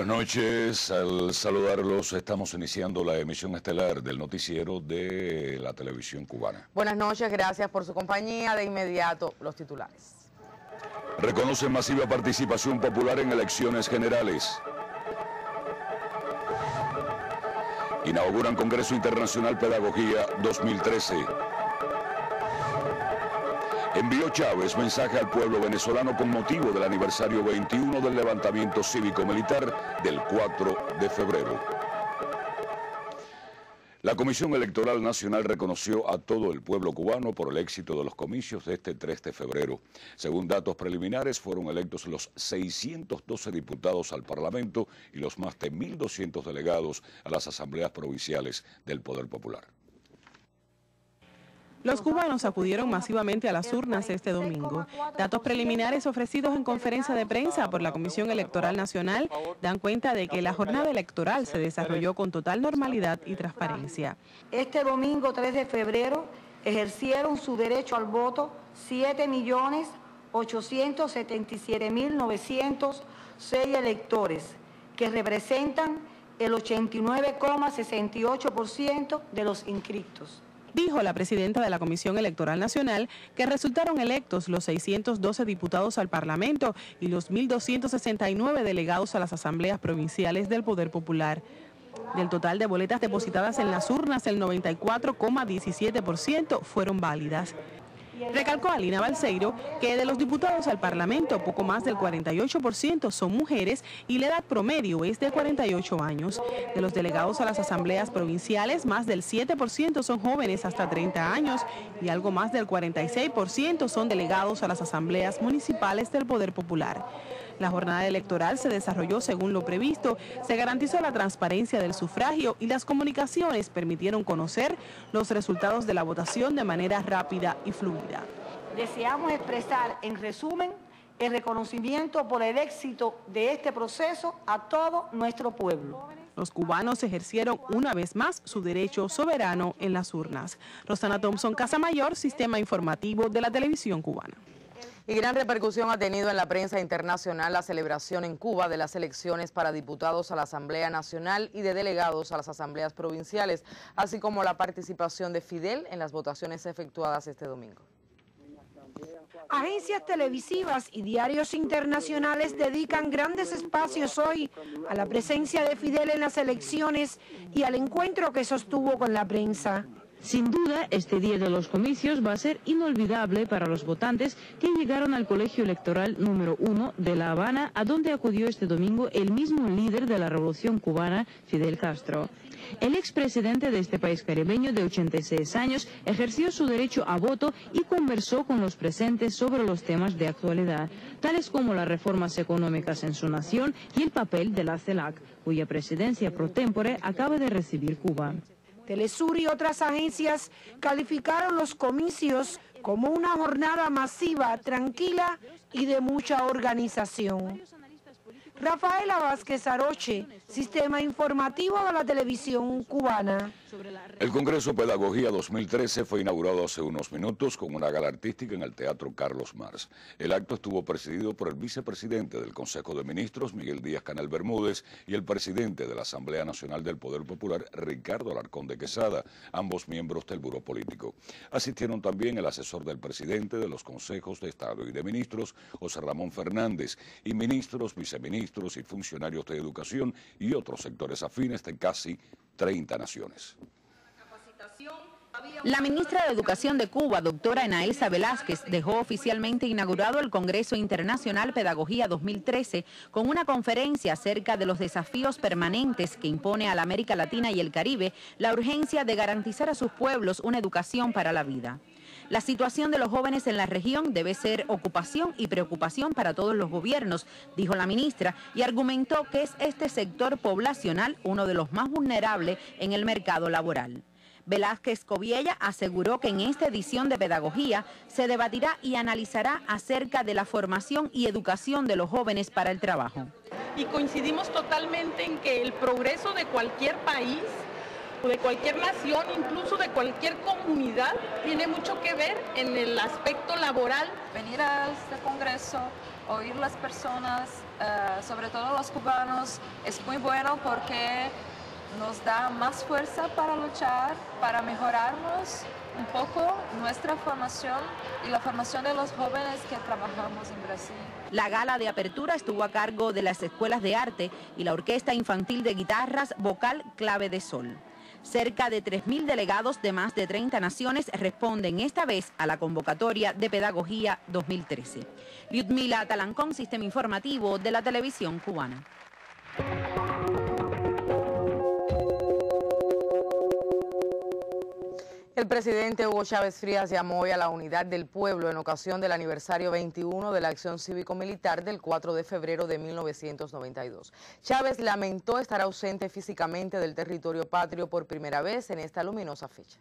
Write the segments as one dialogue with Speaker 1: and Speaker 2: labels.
Speaker 1: Buenas noches, al saludarlos estamos iniciando la emisión estelar del noticiero de la televisión cubana.
Speaker 2: Buenas noches, gracias por su compañía. De inmediato, los titulares.
Speaker 1: Reconocen masiva participación popular en elecciones generales. Inauguran Congreso Internacional Pedagogía 2013. Envió Chávez mensaje al pueblo venezolano con motivo del aniversario 21 del levantamiento cívico-militar del 4 de febrero. La Comisión Electoral Nacional reconoció a todo el pueblo cubano por el éxito de los comicios de este 3 de febrero. Según datos preliminares, fueron electos los 612 diputados al Parlamento y los más de 1.200 delegados a las asambleas provinciales del Poder Popular.
Speaker 3: Los cubanos acudieron masivamente a las urnas este domingo. Datos preliminares ofrecidos en conferencia de prensa por la Comisión Electoral Nacional dan cuenta de que la jornada electoral se desarrolló con total normalidad y transparencia.
Speaker 4: Este domingo 3 de febrero ejercieron su derecho al voto 7.877.906 electores, que representan el 89,68% de los inscritos.
Speaker 3: Dijo la presidenta de la Comisión Electoral Nacional que resultaron electos los 612 diputados al Parlamento y los 1.269 delegados a las asambleas provinciales del Poder Popular. Del total de boletas depositadas en las urnas, el 94,17% fueron válidas. Recalcó Alina Balseiro que de los diputados al Parlamento, poco más del 48% son mujeres y la edad promedio es de 48 años. De los delegados a las asambleas provinciales, más del 7% son jóvenes hasta 30 años y algo más del 46% son delegados a las asambleas municipales del Poder Popular. La jornada electoral se desarrolló según lo previsto, se garantizó la transparencia del sufragio y las comunicaciones permitieron conocer los resultados de la votación de manera rápida y fluida.
Speaker 4: Deseamos expresar, en resumen, el reconocimiento por el éxito de este proceso a todo nuestro pueblo.
Speaker 3: Los cubanos ejercieron una vez más su derecho soberano en las urnas. Rosana Thompson, Casamayor, Sistema Informativo de la Televisión Cubana.
Speaker 2: Y gran repercusión ha tenido en la prensa internacional la celebración en Cuba de las elecciones para diputados a la Asamblea Nacional y de delegados a las asambleas provinciales, así como la participación de Fidel en las votaciones efectuadas este domingo.
Speaker 5: Agencias televisivas y diarios internacionales dedican grandes espacios hoy a la presencia de Fidel en las elecciones y al encuentro que sostuvo con la prensa.
Speaker 6: Sin duda, este día de los comicios va a ser inolvidable para los votantes que llegaron al Colegio Electoral número 1 de La Habana, a donde acudió este domingo el mismo líder de la Revolución Cubana, Fidel Castro. El expresidente de este país caribeño de 86 años ejerció su derecho a voto y conversó con los presentes sobre los temas de actualidad, tales como las reformas económicas en su nación y el papel de la CELAC, cuya presidencia pro tempore acaba de recibir Cuba.
Speaker 5: Telesur y otras agencias calificaron los comicios como una jornada masiva, tranquila y de mucha organización. Rafaela Vázquez Aroche, Sistema Informativo de la Televisión Cubana.
Speaker 1: El Congreso Pedagogía 2013 fue inaugurado hace unos minutos con una gala artística en el Teatro Carlos Marx. El acto estuvo presidido por el vicepresidente del Consejo de Ministros, Miguel Díaz-Canel Bermúdez, y el presidente de la Asamblea Nacional del Poder Popular, Ricardo Alarcón de Quesada, ambos miembros del Buró Político. Asistieron también el asesor del presidente de los Consejos de Estado y de Ministros, José Ramón Fernández, y ministros, viceministros y funcionarios de educación y otros sectores afines de casi 30 naciones.
Speaker 7: La ministra de Educación de Cuba, doctora Enaelsa Velázquez, dejó oficialmente inaugurado el Congreso Internacional Pedagogía 2013 con una conferencia acerca de los desafíos permanentes que impone a la América Latina y el Caribe la urgencia de garantizar a sus pueblos una educación para la vida. La situación de los jóvenes en la región debe ser ocupación y preocupación para todos los gobiernos, dijo la ministra, y argumentó que es este sector poblacional uno de los más vulnerables en el mercado laboral. Velázquez Coviella aseguró que en esta edición de Pedagogía se debatirá y analizará acerca de la formación y educación de los jóvenes para el trabajo.
Speaker 8: Y coincidimos totalmente en que el progreso de cualquier país, de cualquier nación, incluso de cualquier comunidad, tiene mucho que ver en el aspecto laboral.
Speaker 9: Venir a este congreso oír las personas, sobre todo los cubanos, es muy bueno porque nos da más fuerza para luchar, para mejorarnos un poco nuestra formación y la formación de los jóvenes que trabajamos en Brasil.
Speaker 7: La gala de apertura estuvo a cargo de las escuelas de arte y la Orquesta Infantil de Guitarras Vocal Clave de Sol. Cerca de 3.000 delegados de más de 30 naciones responden esta vez a la convocatoria de Pedagogía 2013. Lyudmila Talancón, Sistema Informativo de la Televisión Cubana.
Speaker 2: El presidente Hugo Chávez Frías llamó hoy a la unidad del pueblo en ocasión del aniversario 21 de la acción cívico-militar del 4 de febrero de 1992. Chávez lamentó estar ausente físicamente del territorio patrio por primera vez en esta luminosa fecha.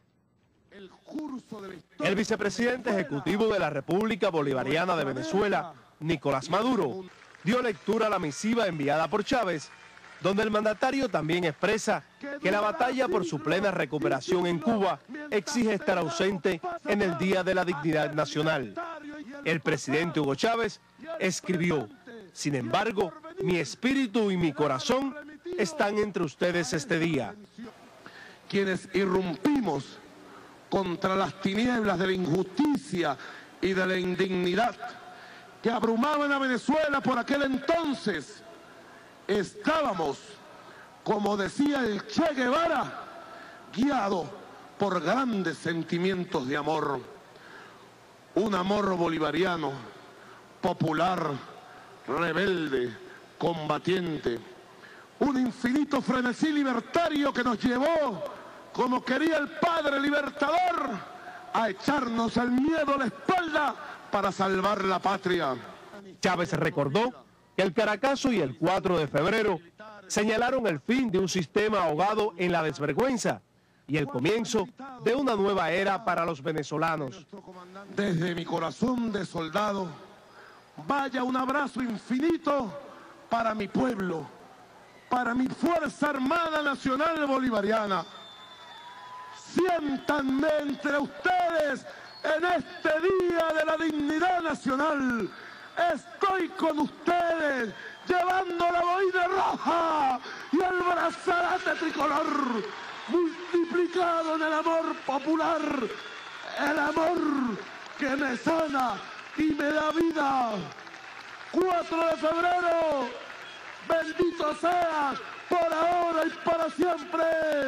Speaker 10: El vicepresidente ejecutivo de la República Bolivariana de Venezuela, Nicolás Maduro, dio lectura a la misiva enviada por Chávez, donde el mandatario también expresa que la batalla por su plena recuperación en Cuba exige estar ausente en el Día de la Dignidad Nacional. El presidente Hugo Chávez escribió: sin embargo, mi espíritu y mi corazón están entre ustedes este día.
Speaker 11: Quienes irrumpimos contra las tinieblas de la injusticia y de la indignidad que abrumaban a Venezuela por aquel entonces, estábamos, como decía el Che Guevara, guiados por grandes sentimientos de amor. Un amor bolivariano, popular, rebelde, combatiente. Un infinito frenesí libertario que nos llevó, como quería el padre libertador, a echarnos el miedo a la espalda para salvar la patria.
Speaker 10: Chávez recordó que el Caracazo y el 4 de febrero señalaron el fin de un sistema ahogado en la desvergüenza y el comienzo de una nueva era para los venezolanos.
Speaker 11: Desde mi corazón de soldado, vaya un abrazo infinito para mi pueblo, para mi Fuerza Armada Nacional Bolivariana. Siéntanme entre ustedes en este Día de la Dignidad Nacional. Estoy con ustedes, llevando la boina roja y el brazalete tricolor, multiplicado en el amor popular, el amor que me sana y me da vida. 4 de febrero, bendito seas por ahora y para siempre.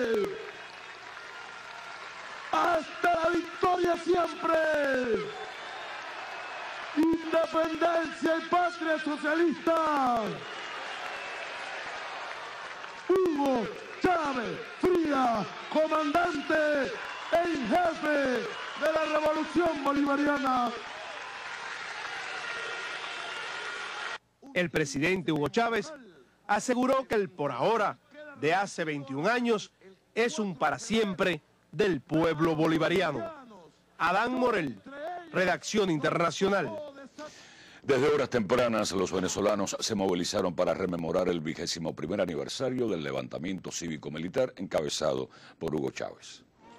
Speaker 11: Hasta la victoria siempre. Independencia y patria socialista. Hugo Chávez Frías, comandante en jefe de la Revolución Bolivariana.
Speaker 10: El presidente Hugo Chávez aseguró que el por ahora de hace 21 años es un para siempre del pueblo bolivariano. Adán Morel, Redacción Internacional.
Speaker 1: Desde horas tempranas, los venezolanos se movilizaron para rememorar el 21º aniversario del levantamiento cívico-militar encabezado por Hugo Chávez.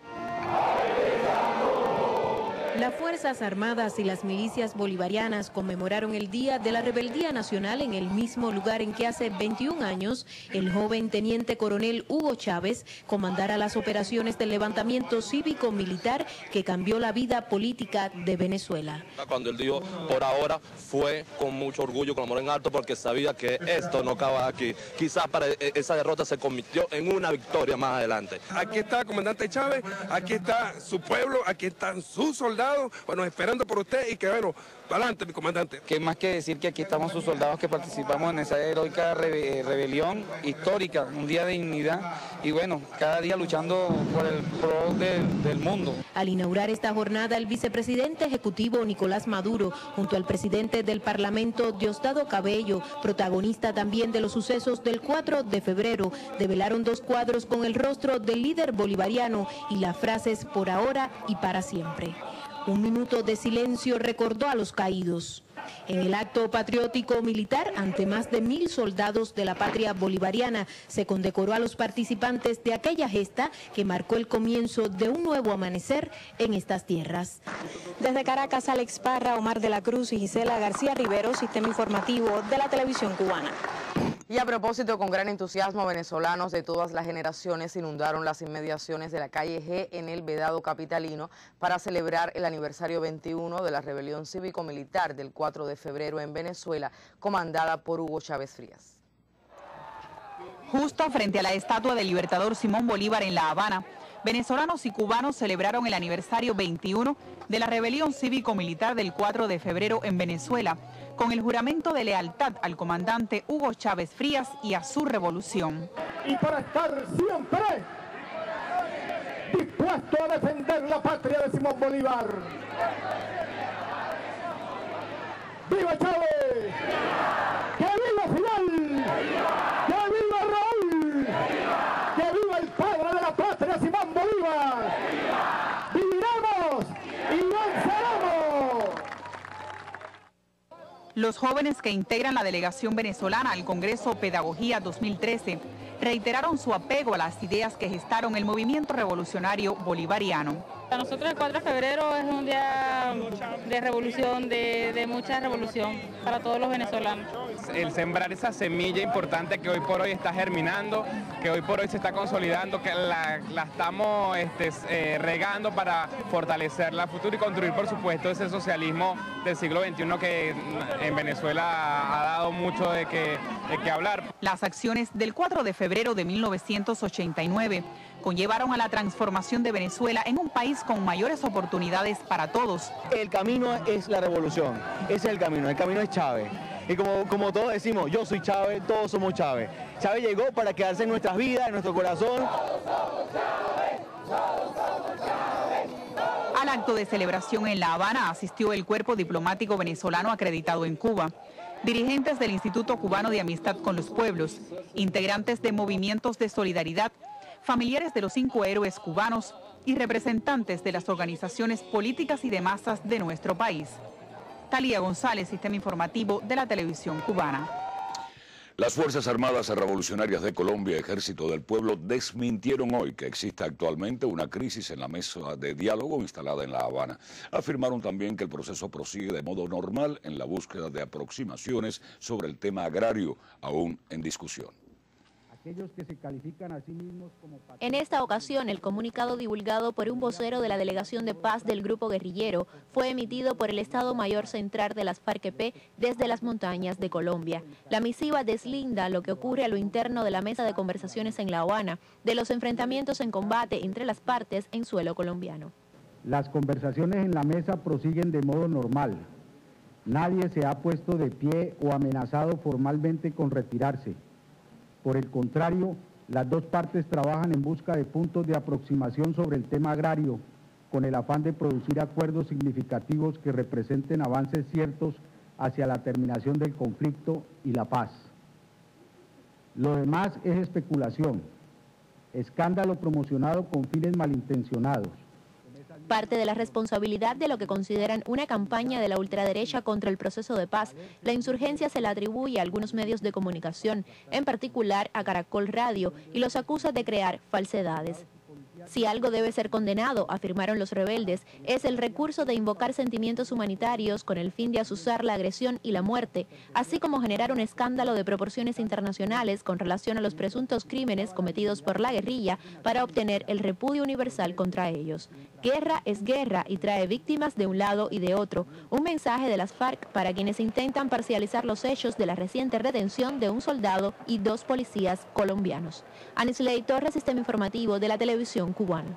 Speaker 12: Las Fuerzas Armadas y las milicias bolivarianas conmemoraron el Día de la Rebeldía Nacional en el mismo lugar en que hace 21 años el joven teniente coronel Hugo Chávez comandara las operaciones del levantamiento cívico-militar que cambió la vida política de Venezuela.
Speaker 13: Cuando él dijo por ahora fue con mucho orgullo, con amor en alto, porque sabía que esto no acaba aquí. Quizás para esa derrota se convirtió en una victoria más adelante.
Speaker 14: Aquí está el comandante Chávez, aquí está su pueblo, aquí están sus soldados, bueno, esperando por usted y que, bueno, adelante, mi comandante.
Speaker 15: Que más que decir que aquí estamos sus soldados que participamos en esa heroica rebelión histórica, un día de dignidad y, bueno, cada día luchando por el pro del mundo.
Speaker 12: Al inaugurar esta jornada, el vicepresidente ejecutivo Nicolás Maduro, junto al presidente del Parlamento, Diosdado Cabello, protagonista también de los sucesos del 4 de febrero, develaron 2 cuadros con el rostro del líder bolivariano y las frases por ahora y para siempre. Un minuto de silencio recordó a los caídos. En el acto patriótico militar, ante más de 1000 soldados de la patria bolivariana, se condecoró a los participantes de aquella gesta que marcó el comienzo de un nuevo amanecer en estas tierras.
Speaker 16: Desde Caracas, Alex Parra, Omar de la Cruz y Gisela García Rivero, Sistema Informativo de la Televisión Cubana.
Speaker 2: Y a propósito, con gran entusiasmo, venezolanos de todas las generaciones inundaron las inmediaciones de la calle G en el Vedado capitalino para celebrar el aniversario 21 de la rebelión cívico-militar del 4 de febrero en Venezuela, comandada por Hugo Chávez Frías.
Speaker 17: Justo frente a la estatua del libertador Simón Bolívar en La Habana, venezolanos y cubanos celebraron el aniversario 21 de la rebelión cívico-militar del 4 de febrero en Venezuela, con el juramento de lealtad al comandante Hugo Chávez Frías y a su revolución.
Speaker 18: Y para estar siempre dispuesto a defender la patria de Simón Bolívar. ¡Viva Chávez! ¡Que viva Fidel! ¡Que viva Raúl! ¡Que viva el padre de la patria, Simón Bolívar! ¡Viviremos y venceremos!
Speaker 17: Los jóvenes que integran la delegación venezolana al Congreso Pedagogía 2013 reiteraron su apego a las ideas que gestaron el movimiento revolucionario bolivariano.
Speaker 19: Para nosotros el 4 de febrero es un día de revolución, de mucha revolución para todos los venezolanos.
Speaker 20: El sembrar esa semilla importante que hoy por hoy está germinando, que hoy por hoy se está consolidando, que la estamos regando para fortalecerla a futuro y construir, por supuesto, ese socialismo del siglo XXI que en Venezuela ha dado mucho de qué hablar.
Speaker 17: Las acciones del 4 de febrero de 1989 conllevaron a la transformación de Venezuela en un país con mayores oportunidades para todos.
Speaker 21: El camino es la revolución, ese es el camino es Chávez. Y como todos decimos, yo soy Chávez, todos somos Chávez. Chávez llegó para quedarse en nuestras vidas, en nuestro corazón.
Speaker 17: Al acto de celebración en La Habana asistió el cuerpo diplomático venezolano acreditado en Cuba, dirigentes del Instituto Cubano de Amistad con los Pueblos, integrantes de movimientos de solidaridad, familiares de los 5 héroes cubanos y representantes de las organizaciones políticas y de masas de nuestro país. Talía González, Sistema Informativo de la Televisión Cubana.
Speaker 1: Las Fuerzas Armadas Revolucionarias de Colombia, Ejército del Pueblo, desmintieron hoy que existe actualmente una crisis en la mesa de diálogo instalada en La Habana. Afirmaron también que el proceso prosigue de modo normal en la búsqueda de aproximaciones sobre el tema agrario, aún en discusión.
Speaker 22: Que se califican a sí mismos como...
Speaker 23: En esta ocasión, el comunicado divulgado por un vocero de la Delegación de Paz del Grupo Guerrillero fue emitido por el Estado Mayor Central de las FARC-EP desde las montañas de Colombia. La misiva deslinda lo que ocurre a lo interno de la mesa de conversaciones en La Habana, de los enfrentamientos en combate entre las partes en suelo colombiano.
Speaker 22: Las conversaciones en la mesa prosiguen de modo normal. Nadie se ha puesto de pie o amenazado formalmente con retirarse. Por el contrario, las dos partes trabajan en busca de puntos de aproximación sobre el tema agrario, con el afán de producir acuerdos significativos que representen avances ciertos hacia la terminación del conflicto y la paz. Lo demás es especulación, escándalo promocionado con fines malintencionados.
Speaker 23: Parte de la responsabilidad de lo que consideran una campaña de la ultraderecha contra el proceso de paz, la insurgencia se la atribuye a algunos medios de comunicación, en particular a Caracol Radio, y los acusa de crear falsedades. Si algo debe ser condenado, afirmaron los rebeldes, es el recurso de invocar sentimientos humanitarios con el fin de azuzar la agresión y la muerte, así como generar un escándalo de proporciones internacionales con relación a los presuntos crímenes cometidos por la guerrilla para obtener el repudio universal contra ellos. Guerra es guerra y trae víctimas de un lado y de otro. Un mensaje de las FARC para quienes intentan parcializar los hechos de la reciente retención de un soldado y 2 policías colombianos. Anisley Torres, Sistema Informativo de la Televisión Cubana.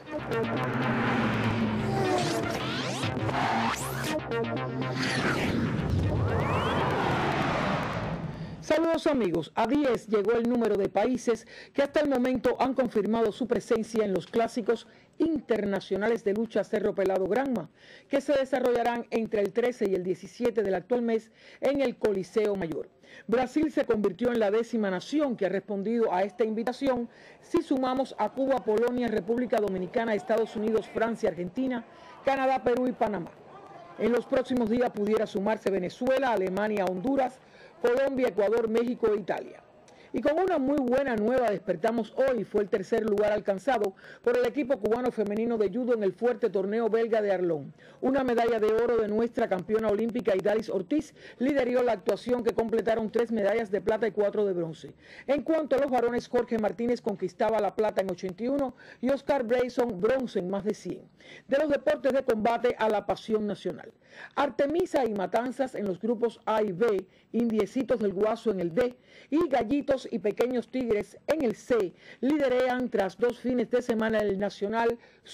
Speaker 24: Saludos amigos, a 10 llegó el número de países que hasta el momento han confirmado su presencia en los clásicos internacionales de lucha Cerro Pelado Granma, que se desarrollarán entre el 13 y el 17 del actual mes en el Coliseo Mayor. Brasil se convirtió en la 10ª nación que ha respondido a esta invitación si sumamos a Cuba, Polonia, República Dominicana, Estados Unidos, Francia, Argentina, Canadá, Perú y Panamá. En los próximos días pudiera sumarse Venezuela, Alemania, Honduras, Colombia, Ecuador, México e Italia. Y con una muy buena nueva despertamos hoy, fue el tercer lugar alcanzado por el equipo cubano femenino de judo en el fuerte torneo belga de Arlon. Una medalla de oro de nuestra campeona olímpica Idalis Ortiz lideró la actuación, que completaron 3 medallas de plata y 4 de bronce. En cuanto a los varones, Jorge Martínez conquistaba la plata en 81 y Oscar Brayson bronce en más de 100. De los deportes de combate a la pasión nacional. Artemisa y Matanzas en los grupos A y B, Indiecitos del Guaso en el D y Gallitos y Pequeños Tigres en el C liderean tras 2 fines de semana el Nacional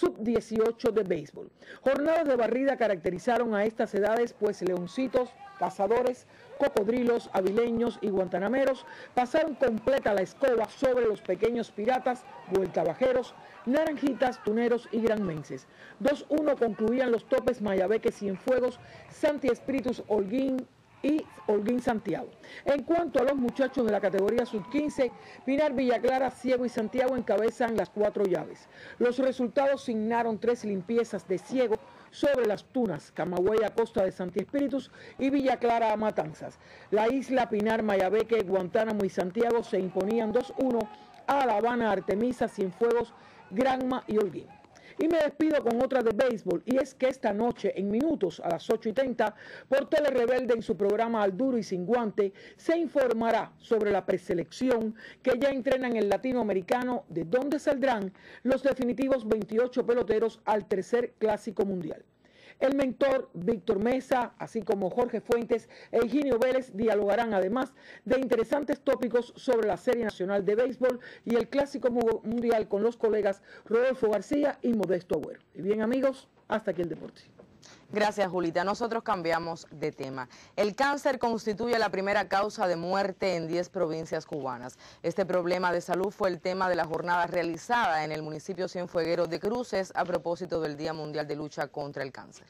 Speaker 24: Sub-18 de béisbol. Jornadas de barrida caracterizaron a estas edades, pues Leoncitos, Cazadores, Cocodrilos, Avileños y Guantanameros pasaron completa la escoba sobre los Pequeños Piratas, Vueltabajeros, Naranjitas, Tuneros y Granmenses. 2-1 concluían los topes Mayabeque, Cienfuegos, Santi Espíritus, Holguín y Holguín Santiago. En cuanto a los muchachos de la categoría sub-15, Pinar, Villaclara, Ciego y Santiago encabezan las 4 llaves. Los resultados signaron 3 limpiezas de Ciego sobre las Tunas, Camagüey a costa de Santi Espíritus y Villa Clara a Matanzas. La Isla, Pinar, Mayabeque, Guantánamo y Santiago se imponían 2-1 a La Habana, Artemisa, Cienfuegos, Granma y Holguín. Y me despido con otra de béisbol, y es que esta noche, en minutos, a las 8:30, por Tele Rebelde en su programa Al Duro y Sin Guante, se informará sobre la preselección que ya entrenan el latinoamericano, de donde saldrán los definitivos 28 peloteros al tercer Clásico Mundial. El mentor Víctor Mesa, así como Jorge Fuentes e Higinio Vélez, dialogarán además de interesantes tópicos sobre la Serie Nacional de Béisbol y el Clásico Mundial con los colegas Rodolfo García y Modesto Agüero. Y bien, amigos, hasta aquí el deporte.
Speaker 2: Gracias, Julita. Nosotros cambiamos de tema. El cáncer constituye la primera causa de muerte en 10 provincias cubanas. Este problema de salud fue el tema de la jornada realizada en el municipio Cienfueguero de Cruces a propósito del Día Mundial de Lucha contra el Cáncer.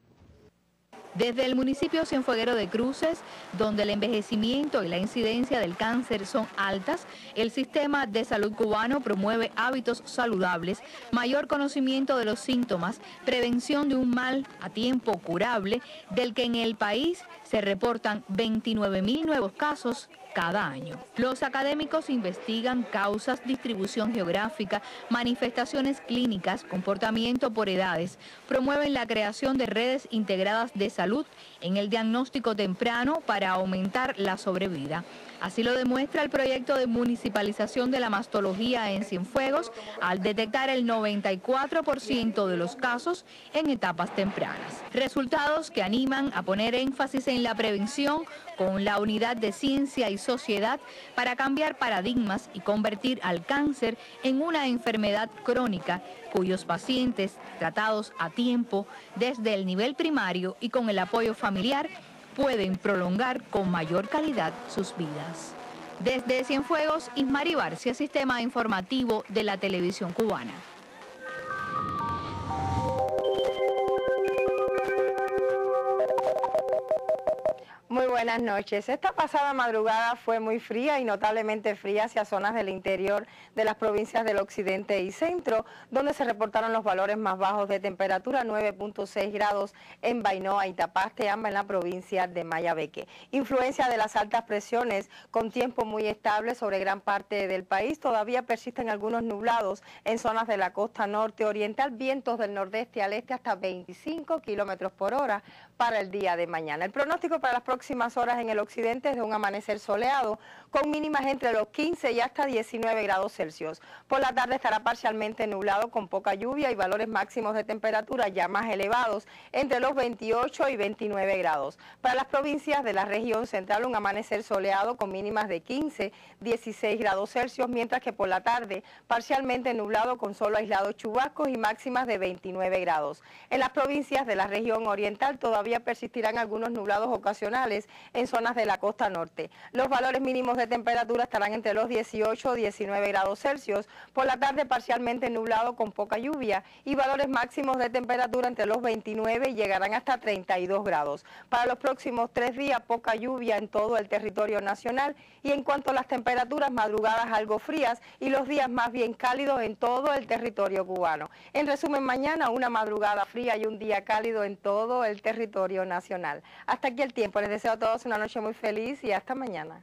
Speaker 7: Desde el municipio Cienfueguero de Cruces, donde el envejecimiento y la incidencia del cáncer son altas, el sistema de salud cubano promueve hábitos saludables, mayor conocimiento de los síntomas, prevención de un mal a tiempo curable, del que en el país se reportan 29.000 nuevos casos cada año. Los académicos investigan causas, distribución geográfica, manifestaciones clínicas, comportamiento por edades, promueven la creación de redes integradas de salud en el diagnóstico temprano para aumentar la sobrevida. Así lo demuestra el proyecto de municipalización de la mastología en Cienfuegos, al detectar el 94% de los casos en etapas tempranas. Resultados que animan a poner énfasis en la prevención con la unidad de ciencia y sociedad para cambiar paradigmas y convertir al cáncer en una enfermedad crónica cuyos pacientes, tratados a tiempo desde el nivel primario y con el apoyo familiar, pueden prolongar con mayor calidad sus vidas. Desde Cienfuegos, Ismari Barcia, Sistema Informativo de la Televisión Cubana.
Speaker 3: Muy buenas noches. Esta pasada madrugada fue muy fría y notablemente fría hacia zonas del interior de las provincias del occidente y centro, donde se reportaron los valores más bajos de temperatura, 9.6 grados en Bainoa y Tapaste, ambas en la provincia de Mayabeque. Influencia de las altas presiones con tiempo muy estable sobre gran parte del país. Todavía persisten algunos nublados en zonas de la costa norte oriental, vientos del nordeste al este hasta 25 kilómetros por hora para el día de mañana. El pronóstico para las próximas horas en el occidente es de un amanecer soleado con mínimas entre los 15 y hasta 19 grados Celsius. Por la tarde estará parcialmente nublado con poca lluvia y valores máximos de temperatura ya más elevados entre los 28 y 29 grados. Para las provincias de la región central un amanecer soleado con mínimas de 15, 16 grados Celsius, mientras que por la tarde parcialmente nublado con solo aislados chubascos y máximas de 29 grados. En las provincias de la región oriental todavía persistirán algunos nublados ocasionales en zonas de la costa norte. Los valores mínimos de temperatura estarán entre los 18 y 19 grados Celsius. Por la tarde parcialmente nublado con poca lluvia y valores máximos de temperatura entre los 29 y llegarán hasta 32 grados. Para los próximos 3 días poca lluvia en todo el territorio nacional y en cuanto a las temperaturas, madrugadas algo frías y los días más bien cálidos en todo el territorio cubano. En resumen, mañana una madrugada fría y un día cálido en todo el territorio nacional. Hasta aquí el tiempo. Les deseo a todos una noche muy feliz y hasta mañana.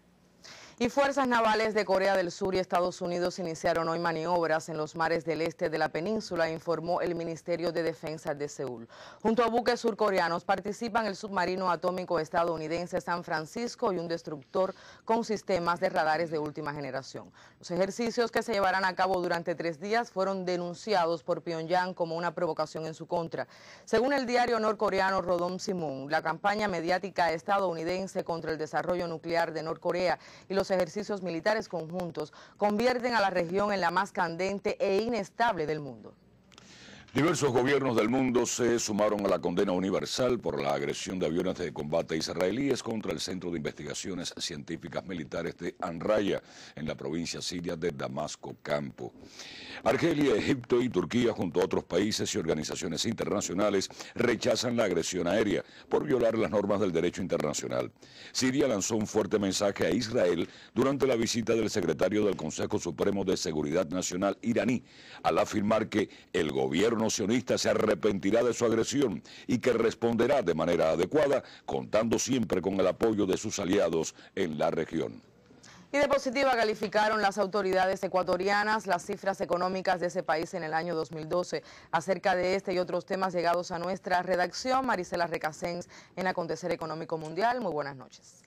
Speaker 2: Y fuerzas navales de Corea del Sur y Estados Unidos iniciaron hoy maniobras en los mares del este de la península, informó el Ministerio de Defensa de Seúl. Junto a buques surcoreanos participan el submarino atómico estadounidense San Francisco y un destructor con sistemas de radares de última generación. Los ejercicios que se llevarán a cabo durante 3 días fueron denunciados por Pyongyang como una provocación en su contra. Según el diario norcoreano Rodong Sinmun, la campaña mediática estadounidense contra el desarrollo nuclear de Norcorea y los ejercicios militares conjuntos convierten a la región en la más candente e inestable del mundo.
Speaker 1: Diversos gobiernos del mundo se sumaron a la condena universal por la agresión de aviones de combate israelíes contra el Centro de Investigaciones Científicas Militares de Anraya, en la provincia siria de Damasco Campo. Argelia, Egipto y Turquía, junto a otros países y organizaciones internacionales, rechazan la agresión aérea por violar las normas del derecho internacional. Siria lanzó un fuerte mensaje a Israel durante la visita del secretario del Consejo Supremo de Seguridad Nacional iraní, al afirmar que el gobierno sionista se arrepentirá de su agresión y que responderá de manera adecuada, contando siempre con el apoyo de sus aliados en la región.
Speaker 2: Y de positiva calificaron las autoridades ecuatorianas las cifras económicas de ese país en el año 2012. Acerca de este y otros temas llegados a nuestra redacción, Marisela Recasens en Acontecer Económico Mundial. Muy buenas noches.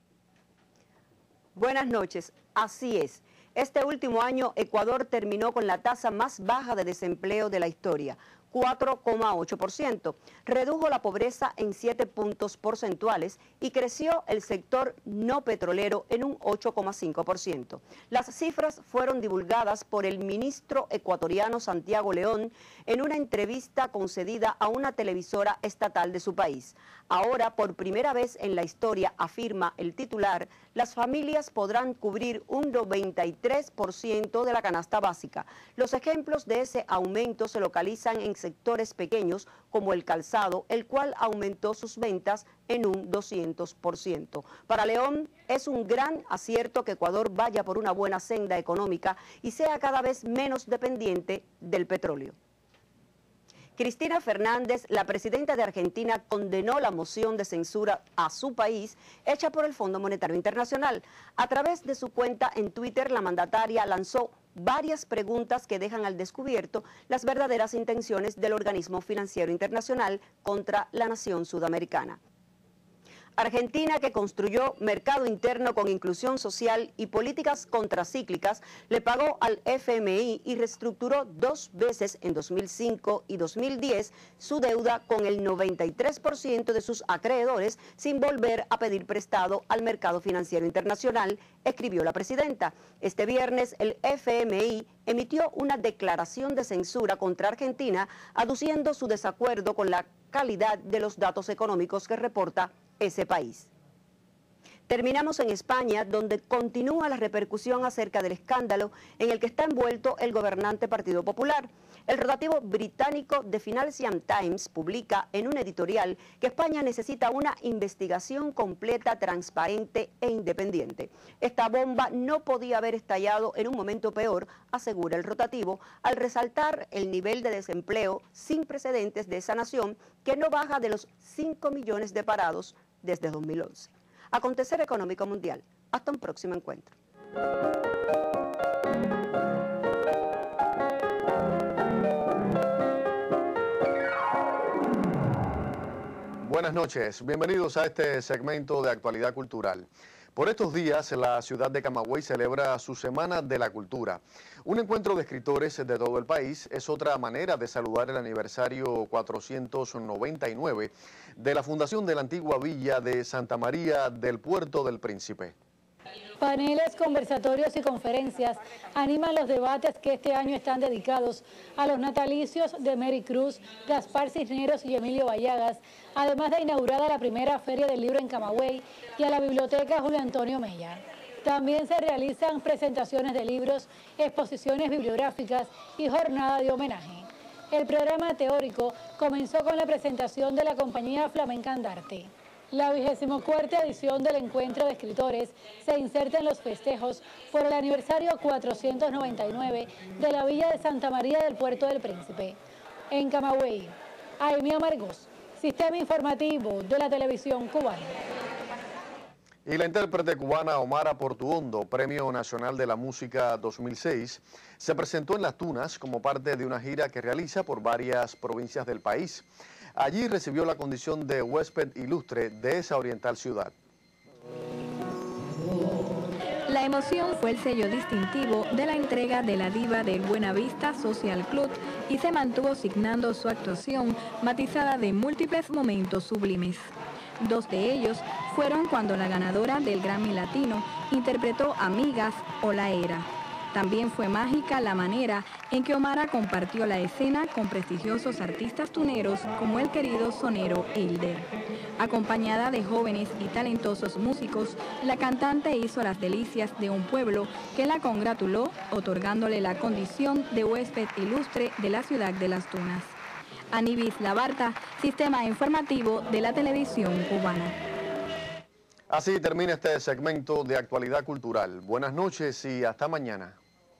Speaker 4: Buenas noches. Así es. Este último año, Ecuador terminó con la tasa más baja de desempleo de la historia, 4,8%. Redujo la pobreza en 7 puntos porcentuales y creció el sector no petrolero en un 8,5%. Las cifras fueron divulgadas por el ministro ecuatoriano Santiago León en una entrevista concedida a una televisora estatal de su país. Ahora, por primera vez en la historia, afirma el titular, las familias podrán cubrir un 93% de la canasta básica. Los ejemplos de ese aumento se localizan en sectores pequeños como el calzado, el cual aumentó sus ventas en un 200%. Para León es un gran acierto que Ecuador vaya por una buena senda económica y sea cada vez menos dependiente del petróleo. Cristina Fernández, la presidenta de Argentina, condenó la moción de censura a su país hecha por el Fondo Monetario Internacional. A través de su cuenta en Twitter, la mandataria lanzó varias preguntas que dejan al descubierto las verdaderas intenciones del organismo financiero internacional contra la nación sudamericana. Argentina, que construyó mercado interno con inclusión social y políticas contracíclicas, le pagó al FMI y reestructuró 2 veces en 2005 y 2010 su deuda con el 93% de sus acreedores sin volver a pedir prestado al mercado financiero internacional, escribió la presidenta. Este viernes el FMI emitió una declaración de censura contra Argentina, aduciendo su desacuerdo con la calidad de los datos económicos que reporta ese país. Terminamos en España, donde continúa la repercusión acerca del escándalo en el que está envuelto el gobernante Partido Popular. El rotativo británico The Financial Times publica en un editorial que España necesita una investigación completa, transparente e independiente. Esta bomba no podía haber estallado en un momento peor, asegura el rotativo, al resaltar el nivel de desempleo sin precedentes de esa nación, que no baja de los 5 millones de parados desde 2011. Acontecer Económico Mundial. Hasta un próximo encuentro.
Speaker 5: Buenas noches, bienvenidos a este segmento de actualidad cultural. Por estos días, la ciudad de Camagüey celebra su Semana de la Cultura. Un encuentro de escritores de todo el país es otra manera de saludar el aniversario 499 de la fundación de la antigua villa de Santa María del Puerto del Príncipe.
Speaker 6: Paneles, conversatorios y conferencias animan los debates que este año están dedicados a los natalicios de Mary Cruz, Gaspar Cisneros y Emilio Vallagas, además de inaugurada la primera Feria del Libro en Camagüey y a la Biblioteca Julio Antonio Mella. También se realizan presentaciones de libros, exposiciones bibliográficas y jornada de homenaje. El programa teórico comenzó con la presentación de la compañía Flamenca Andarte. La 24ª edición del Encuentro de Escritores se inserta en los festejos por el aniversario 499 de la Villa de Santa María del Puerto del Príncipe. En Camagüey, Aimee Amargós, Sistema Informativo de la Televisión Cubana.
Speaker 5: Y la intérprete cubana Omara Portuondo, Premio Nacional de la Música 2006, se presentó en Las Tunas como parte de una gira que realiza por varias provincias del país. Allí recibió la condición de huésped ilustre de esa oriental ciudad.
Speaker 8: La emoción fue el sello distintivo de la entrega de la diva del Buenavista Social Club y se mantuvo signando su actuación matizada de múltiples momentos sublimes. Dos de ellos fueron cuando la ganadora del Grammy Latino interpretó Amigas o La Era. También fue mágica la manera en que Omara compartió la escena con prestigiosos artistas tuneros como el querido sonero Hilder. Acompañada de jóvenes y talentosos músicos, la cantante hizo las delicias de un pueblo que la congratuló, otorgándole la condición de huésped ilustre de la ciudad de Las Tunas. Anibis Labarta, Sistema Informativo de la Televisión Cubana.
Speaker 5: Así termina este segmento de Actualidad Cultural. Buenas noches y hasta mañana.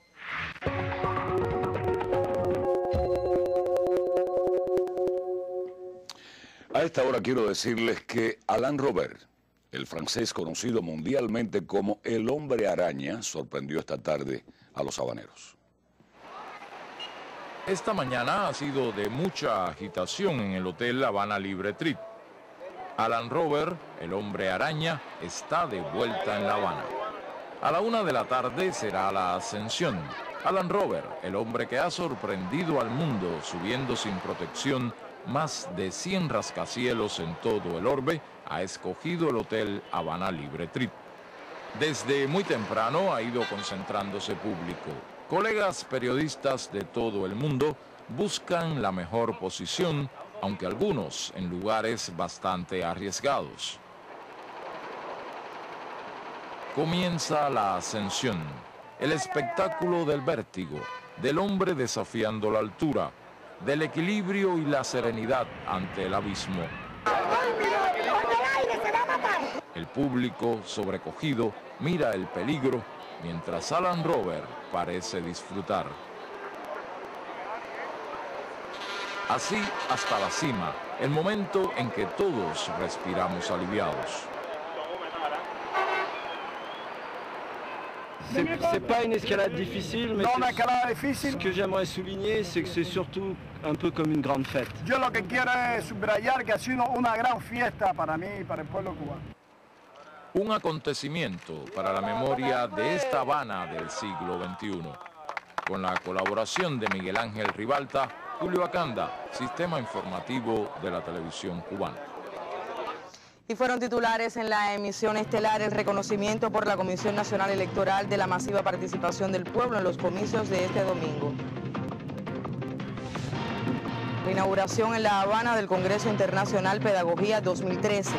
Speaker 1: A esta hora quiero decirles que Alain Robert, el francés conocido mundialmente como el Hombre Araña, sorprendió esta tarde a los habaneros.
Speaker 9: Esta mañana ha sido de mucha agitación en el Hotel Habana Libre Trip. Alain Robert, el Hombre Araña, está de vuelta en La Habana. A la 1 de la tarde será la ascensión. Alain Robert, el hombre que ha sorprendido al mundo subiendo sin protección más de 100 rascacielos en todo el orbe, ha escogido el Hotel Habana Libre Trip. Desde muy temprano ha ido concentrándose público. Colegas periodistas de todo el mundo buscan la mejor posición, aunque algunos en lugares bastante arriesgados. Comienza la ascensión, el espectáculo del vértigo, del hombre desafiando la altura, del equilibrio y la serenidad ante el abismo. El público, sobrecogido, mira el peligro, mientras Alain Robert parece disfrutar. Así hasta la cima, el momento en que todos respiramos aliviados.
Speaker 11: C'est pas une escalade difficile, mais ce que j'aimerais souligner, c'est que c'est surtout un peu comme une grande fête.
Speaker 18: Yo lo que quiero es subrayar que ha sido una gran fiesta para mí y para el pueblo cubano.
Speaker 9: Un acontecimiento para la memoria de esta Habana del siglo XXI. Con la colaboración de Miguel Ángel Ribalta, Julio Acanda, Sistema Informativo de la Televisión Cubana.
Speaker 2: Y fueron titulares en la emisión estelar el reconocimiento por la Comisión Nacional Electoral de la masiva participación del pueblo en los comicios de este domingo. La inauguración en La Habana del Congreso Internacional Pedagogía 2013.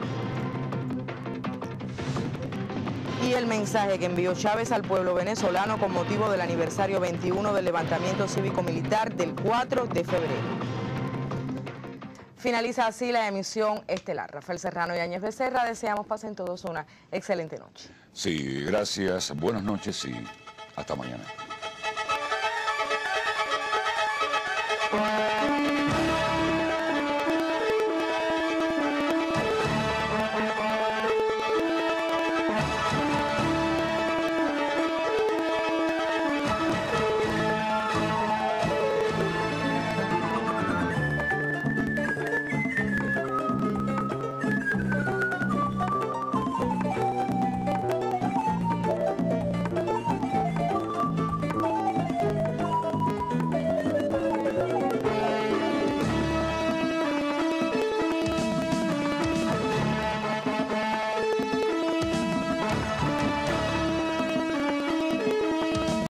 Speaker 2: Y el mensaje que envió Chávez al pueblo venezolano con motivo del aniversario 21 del levantamiento cívico-militar del 4 de febrero. Finaliza así la emisión estelar. Rafael Serrano y Áñez Becerra, deseamos pasen todos una excelente noche.
Speaker 1: Sí, gracias, buenas noches y hasta mañana.